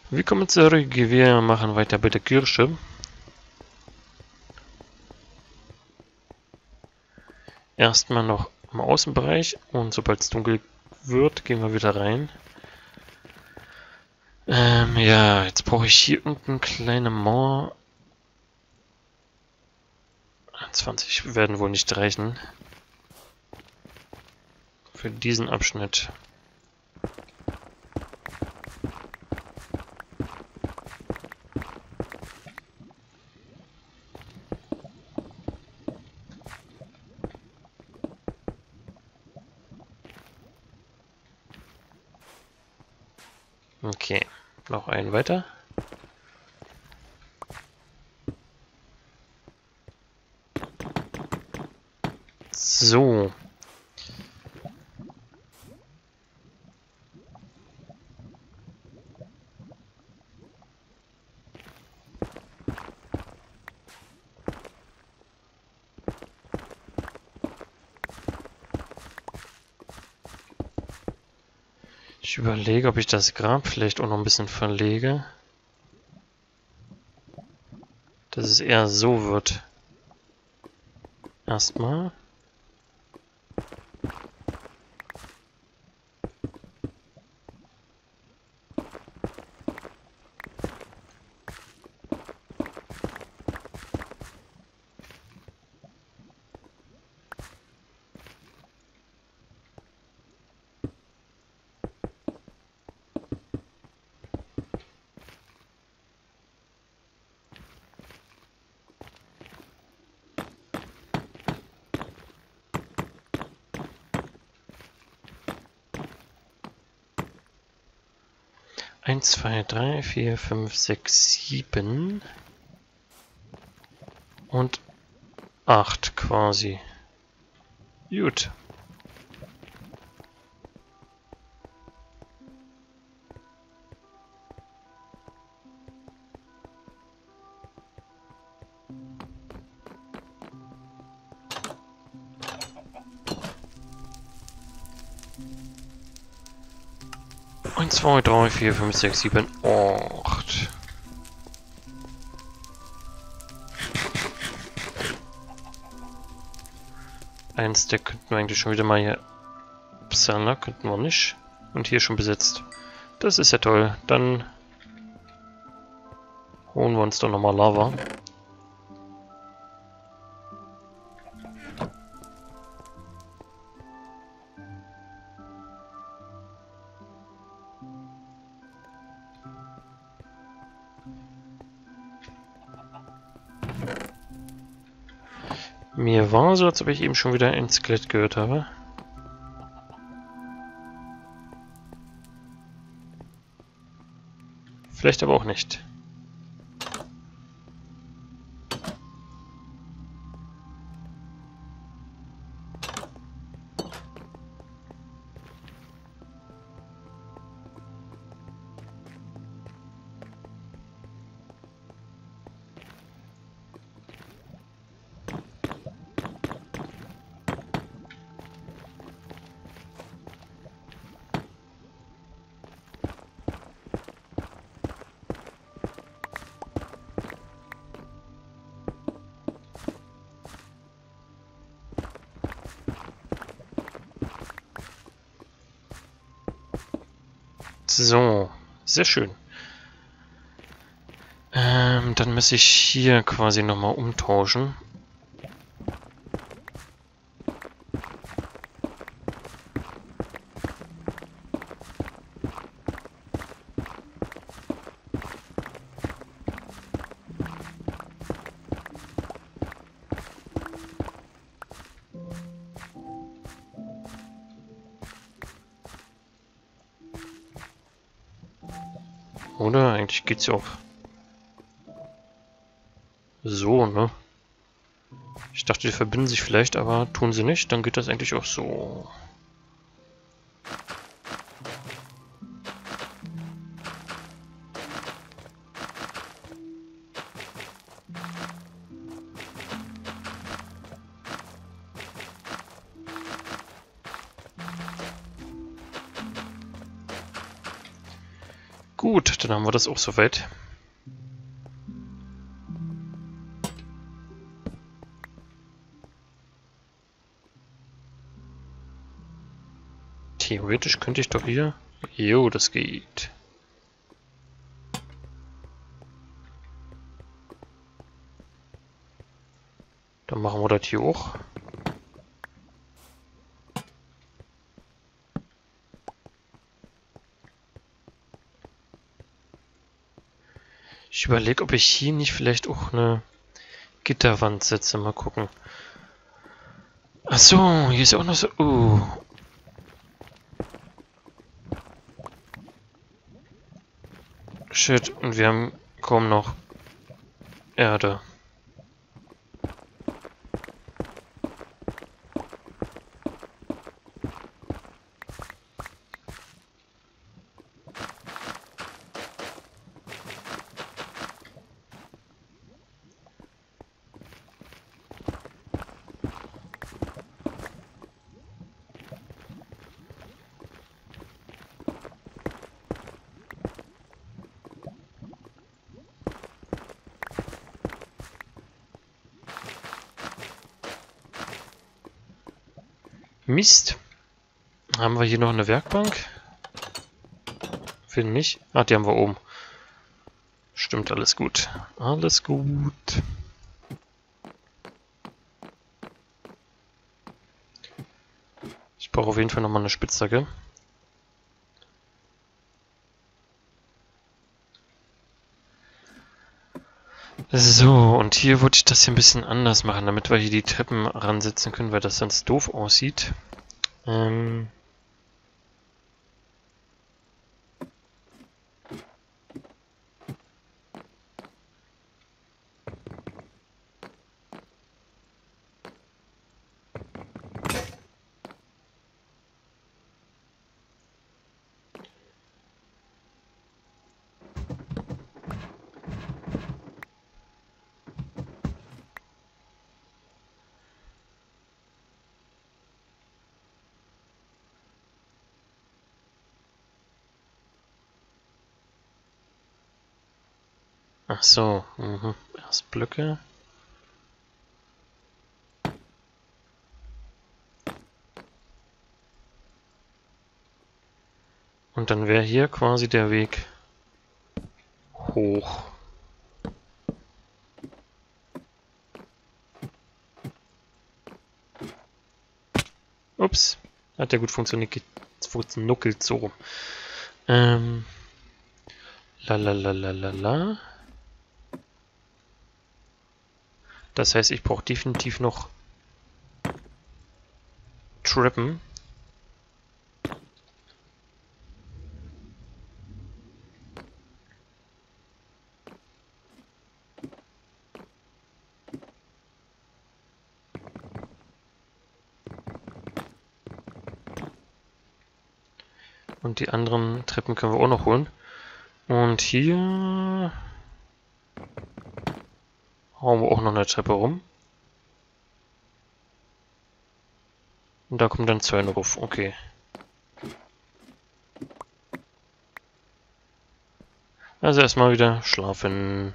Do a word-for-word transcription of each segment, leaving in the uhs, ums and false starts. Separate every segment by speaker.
Speaker 1: Willkommen zurück, wir machen weiter bei der Kirche. Erstmal noch im Außenbereich und sobald es dunkel wird, gehen wir wieder rein. Ähm, ja, jetzt brauche ich hier irgendeine kleine Mauer. zwanzig werden wohl nicht reichen. Für diesen Abschnitt. Okay, noch einen weiter. So. Ich überlege, ob ich das Grab vielleicht auch noch ein bisschen verlege. Dass es eher so wird. Erstmal. eins, zwei, drei, vier, fünf, sechs, sieben und acht quasi. Gut. eins, zwei, drei, vier, fünf, sechs, sieben, acht. Ein Stack könnten wir eigentlich schon wieder mal hier... Psana könnten wir nicht. Und hier schon besetzt. Das ist ja toll. Dann holen wir uns doch nochmal Lava. Mir war so, als ob ich eben schon wieder ein Skelett gehört habe. Vielleicht aber auch nicht. So, sehr schön. Ähm, dann muss ich hier quasi nochmal umtauschen. Oder? Eigentlich geht's ja auch so, ne? Ich dachte, die verbinden sich vielleicht, aber tun sie nicht. Dann geht das eigentlich auch so. Gut, dann haben wir das auch soweit. Theoretisch könnte ich doch hier... Jo, das geht. Dann machen wir das hier auch. Ich überlege, ob ich hier nicht vielleicht auch eine Gitterwand setze. Mal gucken. Ach so, hier ist auch noch so... Uh. Shit, und wir haben kaum noch Erde. Mist. Haben wir hier noch eine Werkbank? Finde nicht. Ah, die haben wir oben. Stimmt, alles gut. Alles gut. Ich brauche auf jeden Fall nochmal eine Spitzhacke. So, und hier wollte ich das hier ein bisschen anders machen, damit wir hier die Treppen ransetzen können, weil das sonst doof aussieht. Ähm... Ach so, mhm. Erst Blöcke. Und dann wäre hier quasi der Weg hoch. Ups, hat ja gut funktioniert, funktioniert so rum. Ähm, Lalalala. Das heißt, ich brauche definitiv noch Treppen. Und die anderen Treppen können wir auch noch holen. Und hier hauen wir auch noch eine Treppe rum. Und da kommen dann Zäune rauf. Okay. Also erstmal wieder schlafen.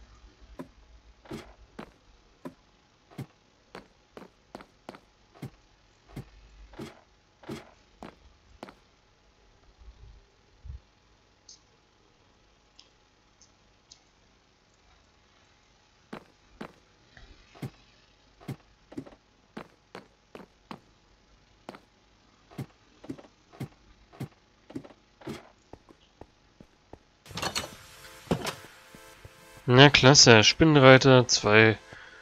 Speaker 1: Na klasse, Spinnenreiter, zwei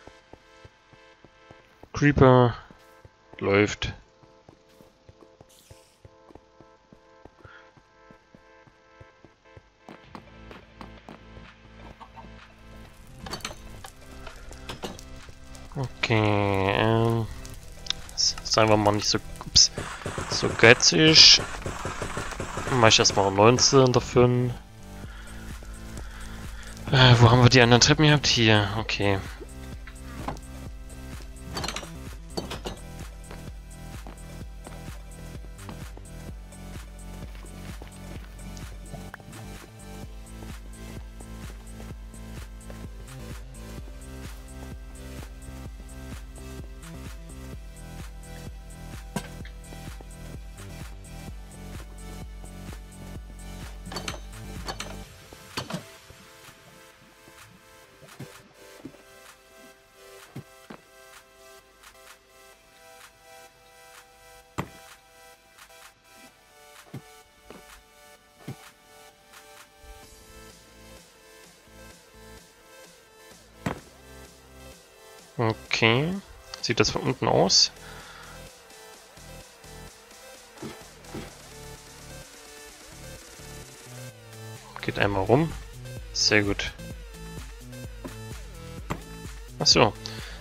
Speaker 1: Creeper, läuft. Okay, ähm, sagen wir mal nicht so, ups, so geizig. Mach ich erstmal neunzehn dafür. Äh, wo haben wir die anderen Treppen gehabt? Hier, okay. Okay. Sieht das von unten aus? Geht einmal rum. Sehr gut. Ach so.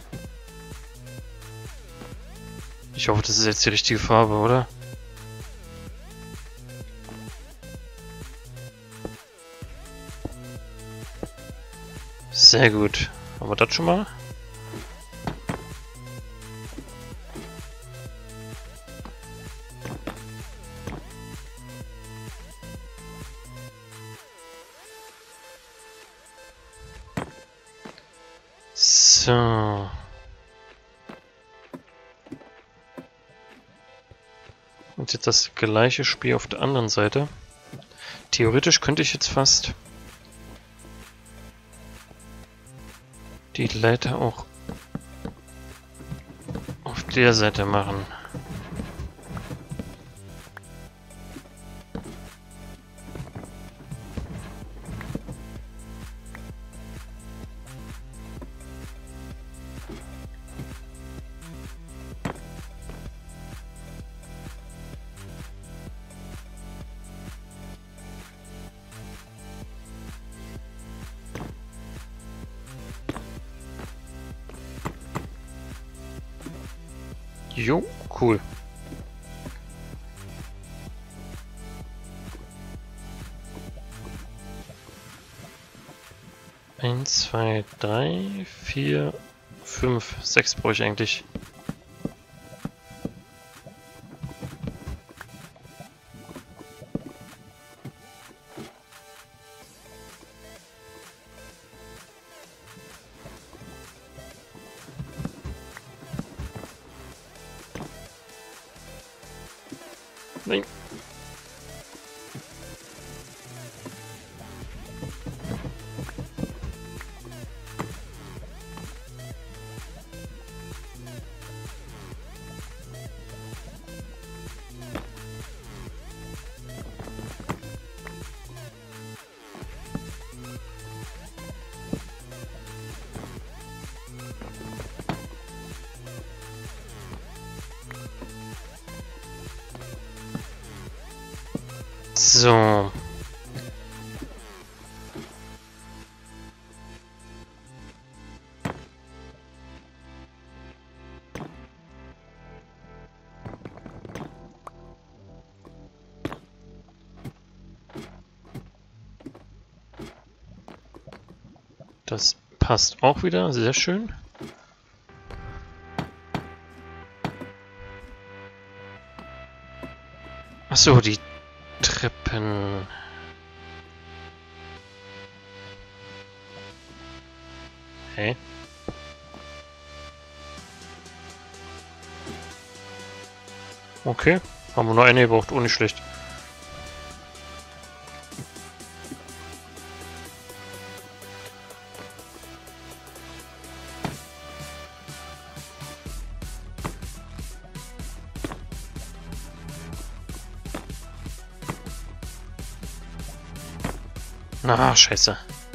Speaker 1: Ich hoffe, das ist jetzt die richtige Farbe, oder? Sehr gut. Haben wir das schon mal? So. Und jetzt das gleiche Spiel auf der anderen Seite. Theoretisch könnte ich jetzt fast die Leiter auch auf der Seite machen. Jo, cool. Eins, zwei, drei, vier, fünf, sechs brauche ich eigentlich. Nein. So. Das passt auch wieder, sehr schön. Ach so, die Treppen. Hey. Okay, haben wir nur eine gebraucht, auch nicht schlecht. Na, scheiße.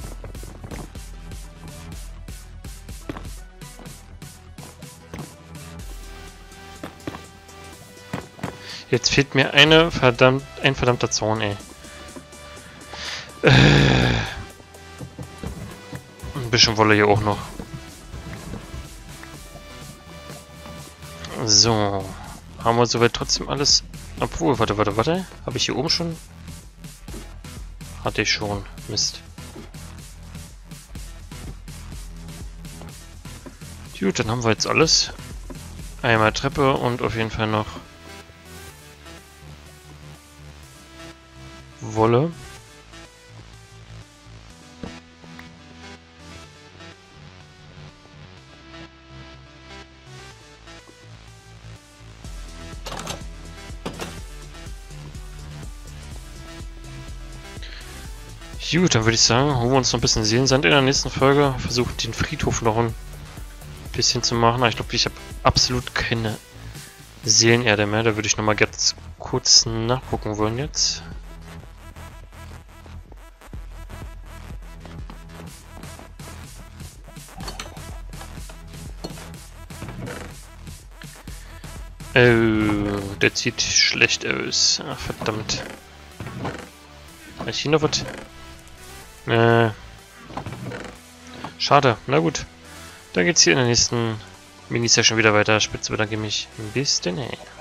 Speaker 1: Jetzt fehlt mir eine verdammt, ein verdammter Zaun, ey. Äh, ein bisschen Wolle hier auch noch. So. Haben wir soweit trotzdem alles... Obwohl, warte, warte, warte. Habe ich hier oben schon... Hatte ich schon. Mist. Gut, dann haben wir jetzt alles. Einmal Treppe und auf jeden Fall noch Wolle. Gut, dann würde ich sagen, holen wir uns noch ein bisschen Seelensand in der nächsten Folge. Versuchen den Friedhof noch ein bisschen zu machen. Aber ich glaube, ich habe absolut keine Seelenerde mehr. Da würde ich nochmal ganz kurz nachgucken wollen jetzt. Oh, der sieht schlecht aus. Ach, verdammt. Ist hier noch was? Äh. Schade. Na gut. Dann geht's hier in der nächsten Mini-Session wieder weiter. Spitze bedanke mich. Bis denn.